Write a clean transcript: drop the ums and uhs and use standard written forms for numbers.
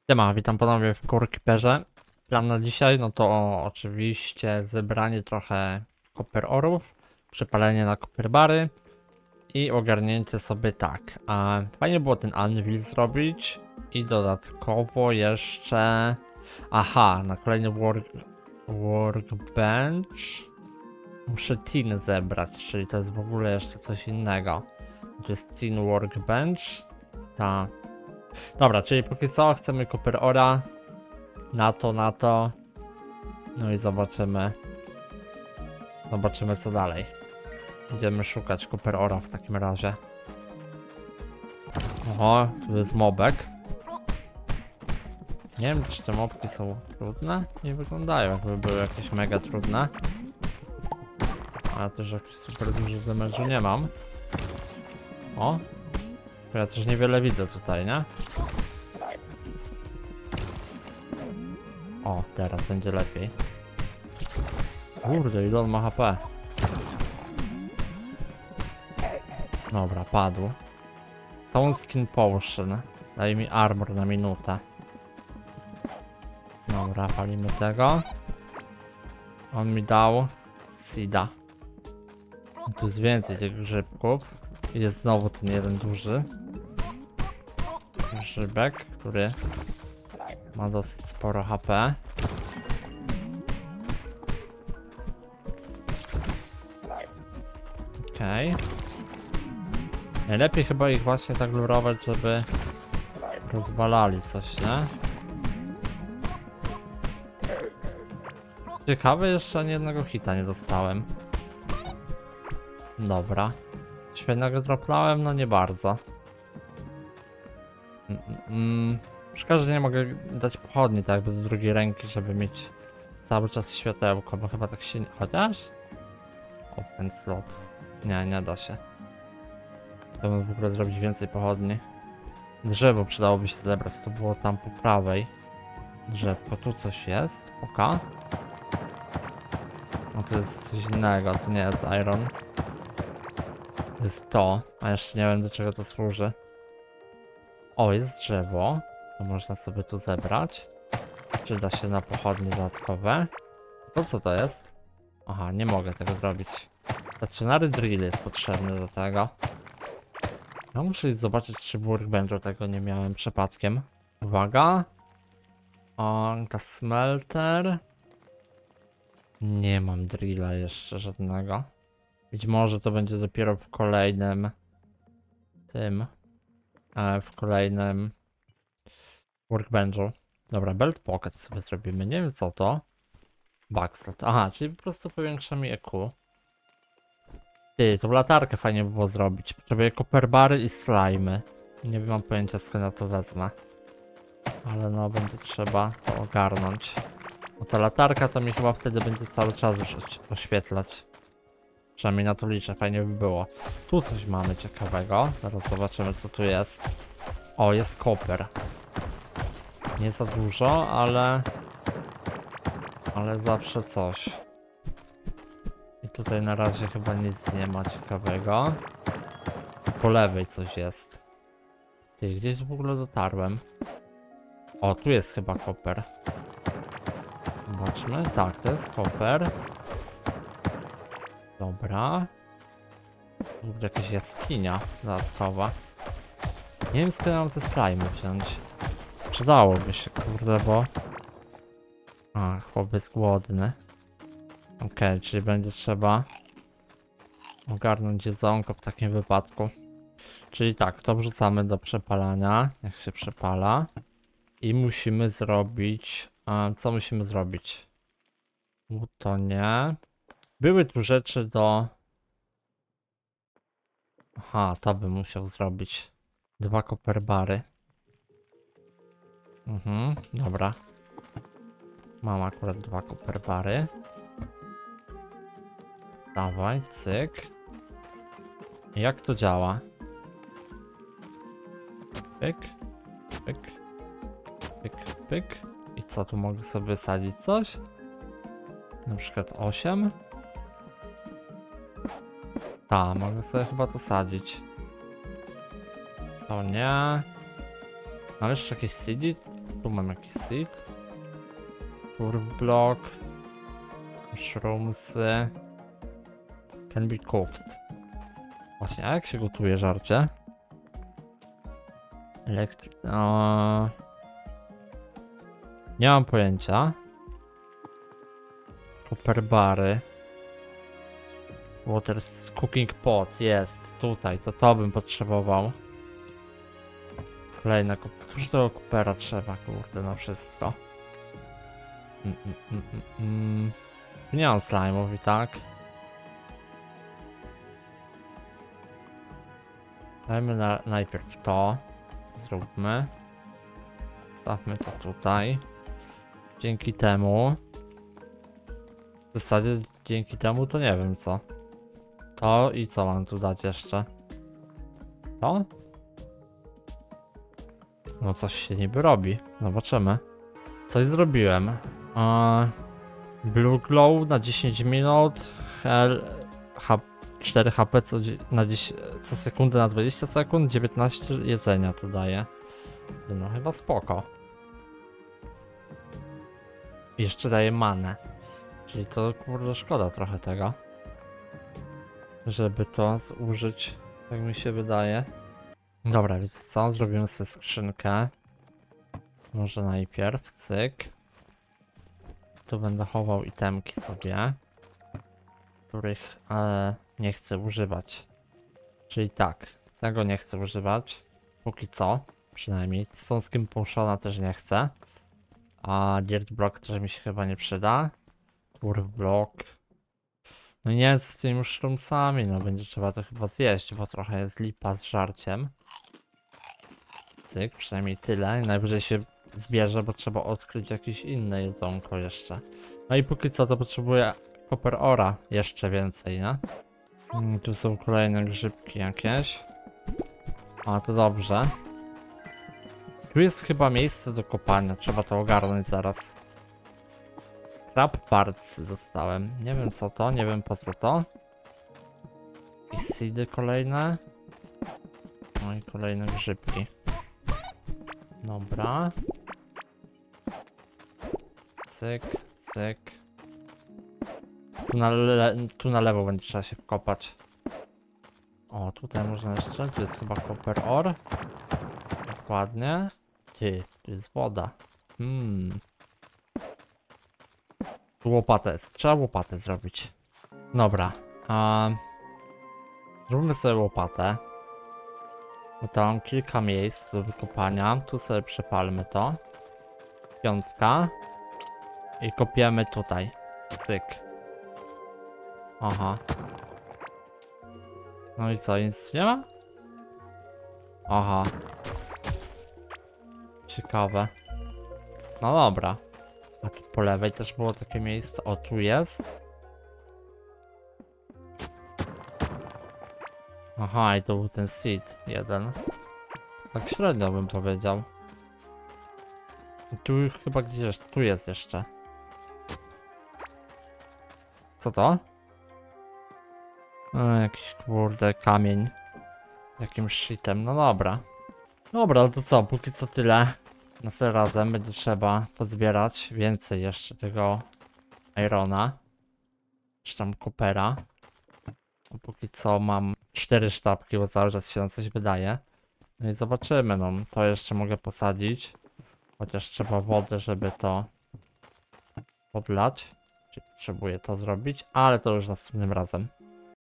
Siema, witam ponownie w Corekeeperze. Plan na dzisiaj, no to oczywiście zebranie trochę copper orów, przepalenie na copper bary i ogarnięcie sobie tak. Fajnie było ten anvil zrobić i dodatkowo jeszcze... Aha, na kolejny workbench muszę tin zebrać, czyli to jest w ogóle jeszcze coś innego. To jest tin workbench. Ta. Dobra, czyli póki co chcemy copper ora. Na to. No i zobaczymy. Zobaczymy co dalej. Idziemy szukać copper ora w takim razie. Oho, tu jest mobek. Nie wiem, czy te mobki są trudne? Nie wyglądają, jakby były jakieś mega trudne. Ale też jakiś super duży damage'u nie mam. O! Ja też niewiele widzę tutaj, nie? O, teraz będzie lepiej. Kurde, ile on ma HP. Dobra, padł. Stone Skin Potion. Daje mi armor na minutę. Dobra, palimy tego. On mi dał seeda. Tu jest więcej tych grzybków. I jest znowu ten jeden duży grzybek, który ma dosyć sporo HP. Okej. Najlepiej chyba ich właśnie tak lurować, żeby rozwalali coś, nie? Ciekawe, jeszcze ani jednego hita nie dostałem. Dobra. Świetnego dropnąłem? No nie bardzo. Szkoda, że nie mogę dać pochodni tak jakby do drugiej ręki, żeby mieć cały czas światełko, bo chyba tak się nie... Chociaż? Open slot. Nie da się. Chciałbym w ogóle zrobić więcej pochodni. Drzewo przydałoby się zebrać, to było tam po prawej. Drzewko, tu coś jest. Oka. No to jest coś innego, to nie jest iron. To jest to, a jeszcze nie wiem do czego to służy. O, jest drzewo. To można sobie tu zebrać. Przyda się na pochodnie dodatkowe. To co to jest? Aha, nie mogę tego zrobić. Stacjonary drill jest potrzebny do tego. Ja muszę zobaczyć, czy w workbenchu tego nie miałem przypadkiem. Uwaga. O, ta smelter. Nie mam drilla jeszcze żadnego. Być może to będzie dopiero w kolejnym tym. W kolejnym workbenchu. Dobra, belt pocket sobie zrobimy. Nie wiem co to. Backslot. Aha, czyli po prostu powiększa mi EQ. Ty, tą latarkę fajnie by było zrobić. Potrzebuję copper bary i slimy. Nie mam pojęcia skąd ja to wezmę. Ale no, będzie trzeba to ogarnąć. Bo ta latarka to mi chyba wtedy będzie cały czas już oświetlać. Przynajmniej na to liczę, fajnie by było. Tu coś mamy ciekawego. Zaraz zobaczymy co tu jest. O, jest copper. Nie za dużo, ale zawsze coś. I tutaj na razie chyba nic nie ma ciekawego. Po lewej coś jest. Ty, gdzieś w ogóle dotarłem. O, tu jest chyba copper. Zobaczmy. Tak, to jest copper. Dobra. Tu jakaś jaskinia dodatkowa. Nie wiem skąd mam te slimy wziąć. Przydałoby się, kurde, bo... A, chłop jest głodny. Okej, czyli będzie trzeba ogarnąć jedzonko w takim wypadku. Czyli tak, to wrzucamy do przepalania, jak się przepala. I musimy zrobić... co musimy zrobić? To nie. Były tu rzeczy do... Aha, to bym musiał zrobić. 2 copper bary. Dobra. Mam akurat 2 copper bary. Dawaj, cyk. Jak to działa? Pyk, pyk, pyk, pyk. I co, tu mogę sobie wysadzić coś? Na przykład 8. Tak, mogę sobie chyba to sadzić. To nie. Mam jeszcze jakieś seedy? Tu mam jakiś seed. Turf block. Mushroomsy. Can be cooked. Właśnie, a jak się gotuje żarcie? Nie mam pojęcia. Copper bary. Water cooking pot jest tutaj, to bym potrzebował. Kolejna Któż tego coopera trzeba, kurde, na wszystko. Tu nie mam slime'ów i tak. Dajmy najpierw to. Zróbmy. Stawmy to tutaj. Dzięki temu. W zasadzie dzięki temu to nie wiem co. To i co mam tu dać jeszcze? To? No coś się niby robi. Zobaczymy. Coś zrobiłem. Blue glow na 10 minut. 4 HP co sekundę na 20 sekund. 19 jedzenia to daje. No chyba spoko. Jeszcze daje manę. Czyli to kurde szkoda trochę tego. Żeby to zużyć, tak mi się wydaje. Dobra, wiecie co? Zrobimy sobie skrzynkę. Może najpierw, cyk. Tu będę chował itemki sobie, których nie chcę używać. Czyli tak, tego nie chcę używać. Póki co, przynajmniej. Stone Potiona też nie chcę. A Dirt Block też mi się chyba nie przyda. Turf Block. No nie wiem co z tymi mushroomsami, no będzie trzeba to chyba zjeść, bo trochę jest lipa z żarciem. Cyk, przynajmniej tyle. Najwyżej się zbierze, bo trzeba odkryć jakieś inne jedzonko jeszcze. No i póki co to potrzebuję copper ora jeszcze więcej, nie? Tu są kolejne grzybki jakieś. A to dobrze. Tu jest chyba miejsce do kopania, trzeba to ogarnąć zaraz. Scrap parts dostałem. Nie wiem co to, nie wiem po co to. I seedy kolejne. No i kolejne grzybki. Dobra. Cyk, cyk. Tu na lewo będzie trzeba się wkopać. O, tutaj można jeszcze. Tu jest chyba copper ore. Dokładnie. Ty, tu jest woda. Tu łopata jest. Trzeba łopatę zrobić. Dobra. Zróbmy sobie łopatę. Bo tam mam kilka miejsc do wykopania. Tu sobie przepalmy to. 5. I kopiemy tutaj. Cyk. Aha. No i co, nic nie ma? Aha. Ciekawe. No dobra. A tu po lewej też było takie miejsce. O, tu jest. Aha, i to był ten seed jeden. Tak średnio bym powiedział. Tu chyba gdzieś, tu jest jeszcze. Co to? Jakiś kurde kamień. Jakimś shitem, no dobra. Dobra, no to co, póki co tyle. Następnym razem będzie trzeba pozbierać więcej jeszcze tego irona. Czy tam coopera. No, póki co mam 4 sztabki, bo cały czas się na coś wydaje. No i zobaczymy, no to jeszcze mogę posadzić. Chociaż trzeba wodę, żeby to podlać. Czyli potrzebuję to zrobić, ale to już następnym razem.